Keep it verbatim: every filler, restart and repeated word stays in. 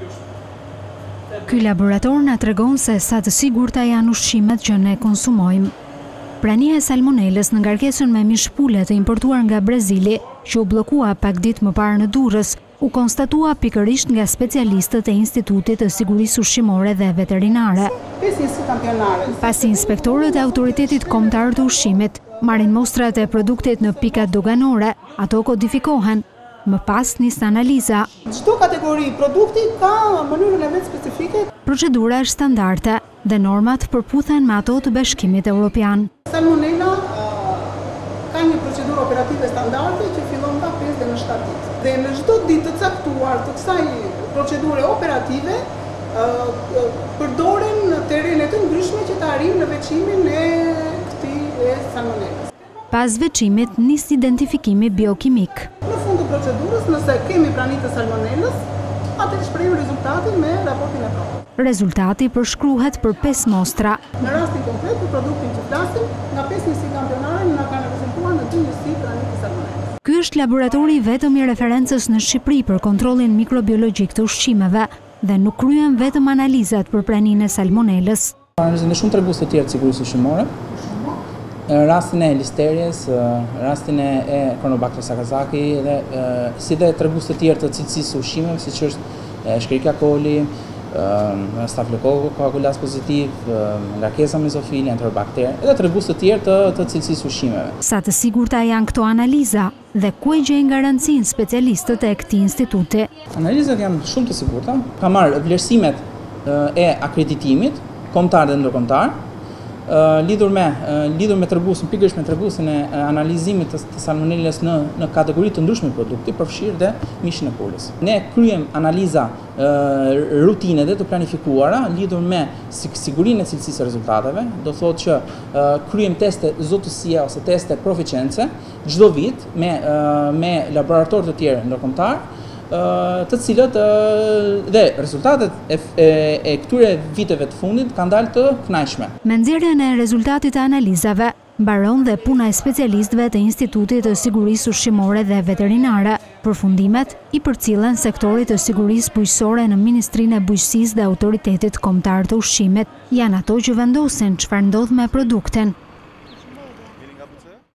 Ky laborator na tregon se sa të sigurta janë ushqimet që ne konsumojmë. Prania e salmonelës në ngarkesën me mishpule të importuar nga Brazili, që u bllokua pak ditë më parë në Durrës, u konstatua pikërisht nga specialistët e Institutit të Sigurisë Ushqimore dhe Veterinare. Pasi inspektorët e Autoritetit Kombëtar të Ushqimit marrin mostrat e produktit në pikat doganore, ato kodifikohen. Më pas nis analiza. Çdo kategori produkti ka mënyrën e vet specifike. Procedura është standarde dhe normat përputhen me ato të Bashkimit Evropian. Salmonella ka një procedurë operative standarde që fillon nga pesë deri në shtatë ditë. Dhe në çdo ditë të caktuar të kësaj procedure operative përdoren terrene të ndryshme që të arrijnë në veçimin e këtij e salmonellës. Pas veçimit nis identifikimi biokimik. Në fund të procedurës, nëse kemi prani të salmonellës, atëherë shprehim rezultatin me raportin e provës. Rezultati përshkruhet për pesë mostra. Në rastin konkret për produktin që flasim, nga pesë njësi kampionare na kanë rezultuar në dy njësi prani të salmonellës. Ky është laboratori vetëm i referencës në Shqipëri për kontrollin mikrobiologjik të ushqimeve dhe nuk kryen vetëm analizat për praninë e salmonellës. Në shumë tregues të tjerë të sigurisë ushqimore, rastin e listerjes, rastin e Chronobacter sakazaki dhe si dhe tregues të tjerë të cilësisë së ushqimeve, siç është Escherichia coli, Staphylococcus coagulans pozitiv, ngarkesa mezofili, enterobakter, edhe tregues të tjerë të, të cilësisë ushqimeve. Sa të sigurta janë këto analiza dhe ku e gjejnë garancinë specialistët e këtij instituti? Analizat janë shumë të sigurta, ka marrë vlerësimet e akreditimit kombëtar dhe ndërkombëtar, lidhur me lidhur me treguesin, pikërisht me treguesin e analizimit të, të salmonellës në në kategori të ndryshme produkti, përfshirë dhe mishin e pulës. Ne kryejm analiza rutine dhe të planifikuara lidhur me sigurinë e cilësisë së rezultateve, do thotë që kryejm teste zotësie ose teste proficience çdo vit me me laboratorë të tjerë ndërkombëtar, të cilët dhe rezultatet e, e, e këtyre viteve të fundit kanë dalë të kënaqshme. Me nxjerrjen e rezultatit të analizave, mbaron dhe puna e specialistëve të Institutit të Sigurisë Ushqimore dhe Veterinare. Përfundimet i përcillen sektorit të sigurisë bujqësore në Ministrinë e Bujqësisë dhe Autoritetit Kombëtar të Ushqimit. Janë ato që vendosin çfarë ndodh me produktin.